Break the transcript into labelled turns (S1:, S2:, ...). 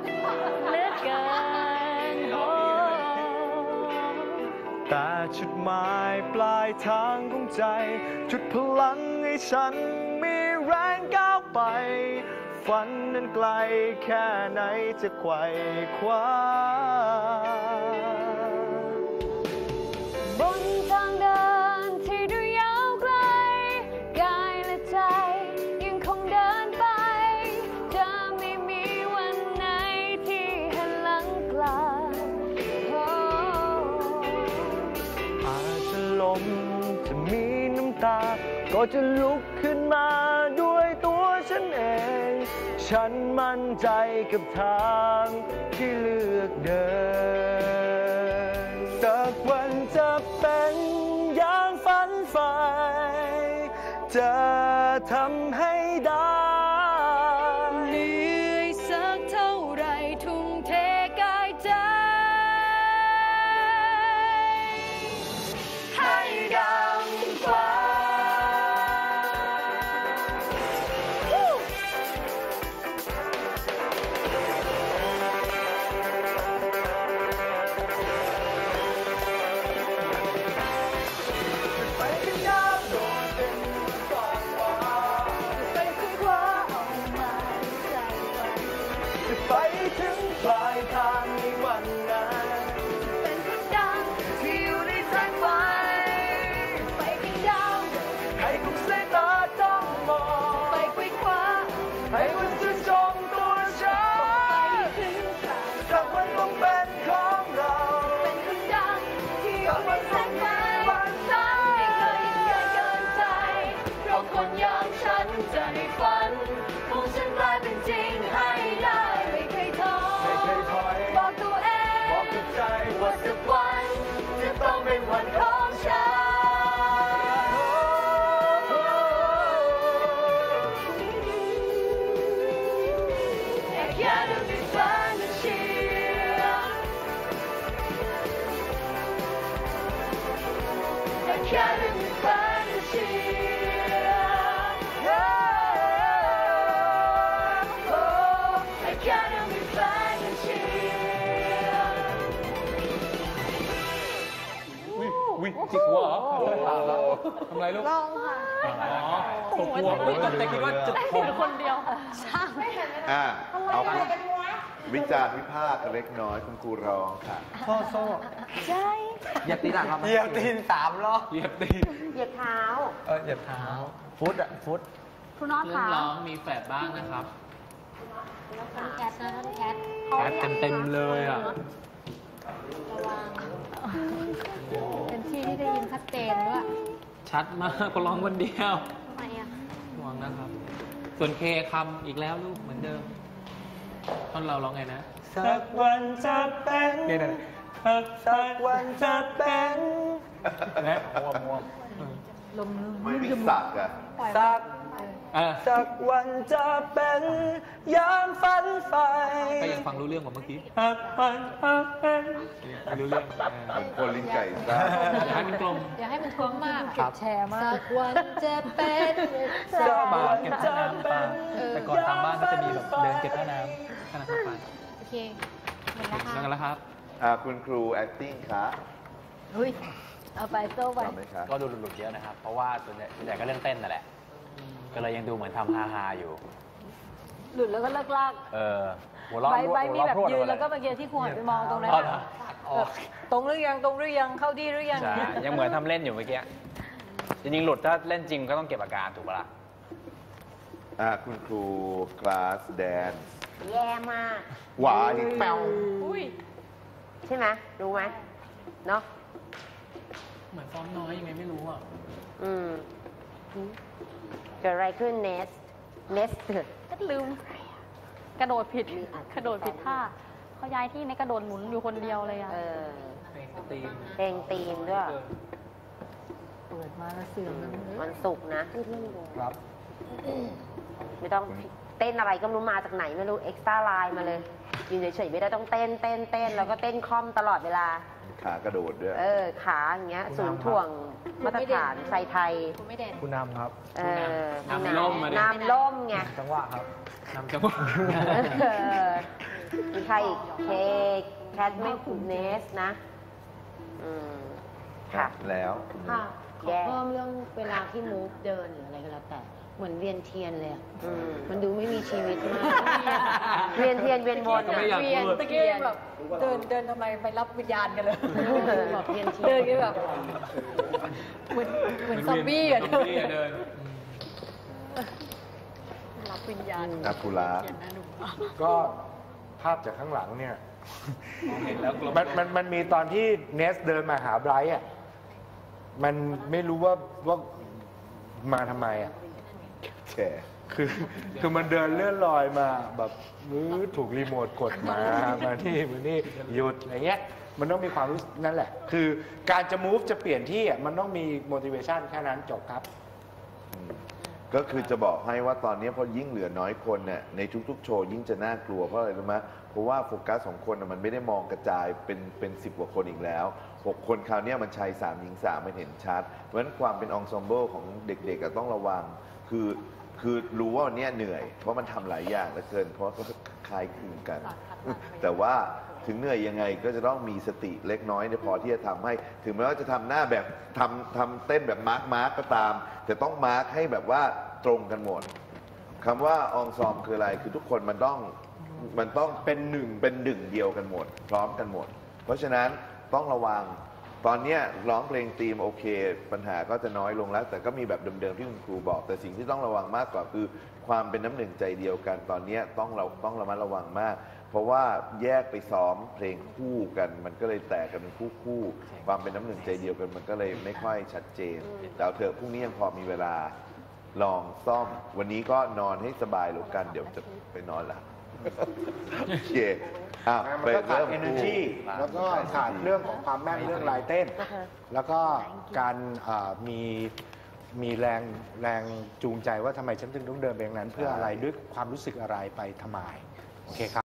S1: เหลือเกิน
S2: แต่จุดหมายปลายทางของใจจุดพลังให้ฉันมีแรงก้าวไปฝันนั้นไกลแค่ไหนจะไขว่คว้า
S1: บนทางเดินที่ดูยาวไกลกายและใจยังคงเดินไปจะไม่มีวันไหนที่หันหลังกลับ
S2: อาจจะล้มจะมีน้ำตาก็จะลุกขึ้นมาด้วยตัวฉันเองฉันมั่นใจกับทางที่เลือกเดินสักวันจะเป็นอย่างฝันใฝ่จะทำให้ได้
S1: เหนื่อยสักเท่าไรทุ่มเทกายใจให้ดังฟ้า
S2: ไปถึงปลายทางในวันนั้น
S1: เป็นคนดังที่อยู่ในแสงไฟไปกันยาว
S2: ให้ทุกสายตาจ้องมอง
S1: ไปไขว่คว้า
S2: ให้มันชื่นชมตัวฉันสักวันต้องเป็นของเรา
S1: เป็นคนดังที่อยู่ในแสงไฟไม่เคยยิ่งใหญ่เกินใจเพราะคนอย่างฉันจะให้ฝันของฉันกลายเป็นจริงให้ได้บอกตัวเอง
S2: บอกกับใจ
S1: ว่าสักวันจะต้องเป็นวันของฉัน Academy Fantasy Academy Fantasy Academy Fantasy
S3: วิจิกหัวทำไรลูก
S1: ลองค่ะ
S3: ผมกลัวแต่คิดว่าจะผม
S1: คนเดียวช่าง
S4: เอาวิจารณ์วิพากษ์เล็กน้อยคุณครูร้องค่ะ
S2: โซ่
S1: ใช่
S3: เหยียบตีนหลังครับ
S2: เหยียบตีน3 รอบ
S3: เหยียบตีน
S1: เหยียบเท้า
S2: เหยียบเท้าฟุต
S1: คุณน้องขา
S3: ร้องมีแฝดบ้างนะครับ
S1: แคท
S3: เต็มเลยอ่ะ
S1: ระวังเป็นที่ที่ได้ยินชัดเจนด้วย
S3: ชัดมากก็ร้องคนเดียว
S1: ทำไมอ่ะ
S3: ระวังนะครับส่วนเคคำอีกแล้วลูกเหมือนเดิมท่อนเราร้องไงนะ
S2: สักวันจะเป็นสักวันจะเป็นและม่วง
S1: ลม
S4: ไม่มีสักอะ
S2: สักวันจะเป็นยามฝันใฝ่
S3: ก็ยังฟังรู้เรื่องกว่าเมื่อกี้
S2: สักวันจะเป็น
S3: ไม่รู้เรื่อง
S4: คนลิ้นไก่ซ่า
S3: อย่าให้มันกลม
S1: อย่าให้มันท้วงมากเก็บแชร์มากสักวันจะเป็น
S3: สักวันจะเป็นแต่ก่อนทางบ้านก็จะมีแบบเดินเก็บท่าน้ำท่าน้ำปลา
S1: โอเคหมดแล้วค่ะ
S3: แล้วครับ
S4: คุณครู acting คะ
S1: เอาไปโซ่ไป
S5: ก็ดูหลุดๆเยอะนะครับเพราะว่าส่วนใหญ่ก็เรื่องเต้นนั่นแหละก็เลยยังดูเหมือนทำฮาๆอยู่
S1: หลุดแล้วก็เลิกลาก
S5: หัวเราะ
S1: ใบมีแบบยืนแล้วก็เมื่อกี้ที่ครูหันไปมองตรงนั้นตรงหรือยังเข้าที่หรือยัง
S5: ยังเหมือนทำเล่นอยู่เมื่อกี้จริงๆหลุดถ้าเล่นจริงก็ต้องเก็บอาการถูกปะล่ะ
S4: คุณครู class dance
S1: แย่มาก
S4: หวานแปว
S1: ใช่ไหมรู้ไหมเนาะ
S3: เหมือนซ้อมน้อยยังไงไม่รู้อ่ะ
S1: เกิดอะไรขึ้นเนสก็ลืมกระโดดผิดท่าเขาย้ายที่ในกระโดดหมุนอยู่คนเดียวเลยอ่ะเพลงตีมด้วยเปิดมาแล้วเสื่อมมันสุกนะครับไม่ต้องเต้นอะไรก็ไม่รู้มาจากไหนไม่รู้เอ็กซ์ตร้าไลน์มาเลยยืนเฉยๆไม่ได้ต้องเต้นแล้วก็เต้นคล่อมตลอดเวลา
S4: ขากระโดดด้วย
S1: ขาอย่างเงี้ยศูนย์ถ่วงมาตรฐานชายไทย
S2: คุณนำครับ
S3: นำล่ม
S1: ไง
S2: จังหวะครับ
S3: นำจังหวะ
S6: มีใครอีกเคแคทไม่ถูกเนสนะค่ะ
S4: แล้ว
S7: ค่ะขอเพิ่มเรื่องเวลาที่มูฟเดินหรืออะไรก็แล้วแต่เหมือนเวียนเทียนเลยมันดูไม่มีชีวิตมาก
S6: เวียนเทียนเวียนวน
S3: ก็ไม่อยากพูด
S7: ตะกี้แบบเดินทำไมไปรับวิญญาณกันเลยแบบเวียนเทียนเดินกันแบบเหมือนซอมบี้อะ
S3: ซอมบี้อะเดิน
S7: รับวิญญาณ
S4: นาคูระ
S2: ก็ภาพจากข้างหลังเนี่ย
S3: เห็นแล้วกลัว
S2: มันมีตอนที่เนสเดินมาหาไบรท์อ่ะ มันไม่รู้ว่ามาทำไมอ่ะ
S4: แฉ
S2: คือมันเดินเลื่อนลอยมาแบบถูกรีโมทกดมานี่หยุดอะไรเงี้ย มันต้องมีความรู้นั่นแหละ คือการจะ move จะเปลี่ยนที่อ่ะมันต้องมี motivation แค่นั้นจบครับ
S4: ก็คือจะบอกให้ว่าตอนนี้พอยิ่งเหลือน้อยคนเนี่ยในทุกๆโชว์ยิ่งจะน่ากลัวเพราะอะไรรู้ไหมเพราะว่าโฟกัสของคนน่ะมันไม่ได้มองกระจายเป็น10 กว่าคนอีกแล้ว6 คนคราวนี้มันชาย3หญิง3มันเห็นชัดเพราะฉะนั้นความเป็นองซอมเบิลของเด็กๆต้องระวังคือรู้ว่าวันนี้เหนื่อยเพราะมันทำหลายอย่างเหลือเกินเพราะก็คล้ายคลึงกัน แต่ว่าถึงเหนื่อยยังไงก็จะต้องมีสติเล็กน้อยพอที่จะทำให้ถึงแม้ว่าจะทำหน้าแบบทำเต้นแบบมาร์กก็ตามแต่ต้องมาร์กให้แบบว่าตรงกันหมดคำว่าองซอมคืออะไรคือทุกคนมันต้องเป็นหนึ่งเดียวกันหมดพร้อมกันหมด เพราะฉะนั้นต้องระวังตอนนี้ร้องเพลงธีมโอเค ปัญหาก็จะน้อยลงแล้ว แต่ก็มีแบบเดิมๆที่คุณครูบอก แต่สิ่งที่ต้องระวังมากกว่าคือความเป็นน้ำหนึ่งใจเดียวกัน ตอนนี้ต้องระมัดระวังมาก เพราะว่าแยกไปซ้อมเพลงคู่กัน มันก็เลยแตกกันเป็นคู่ความเป็นน้ำหนึ่งใจเดียวกันมันก็เลยไม่ค่อยชัดเจนแต่เอาเถอะพรุ่งนี้ยังพอมีเวลาลองซ่อมวันนี้ก็นอนให้สบายหรือกันเดี๋ยวจะไปนอนละโอเค
S2: มันก็ขาด energy แล้วก็ขาดเรื่องของความแม่นเรื่องลายเต้น แล้วก็การมีแรงจูงใจว่าทำไมฉันถึงต้องเดินไปอย่างนั้น เพื่ออะไรด้วยความรู้สึกอะไรไปทำไมโอเคครับ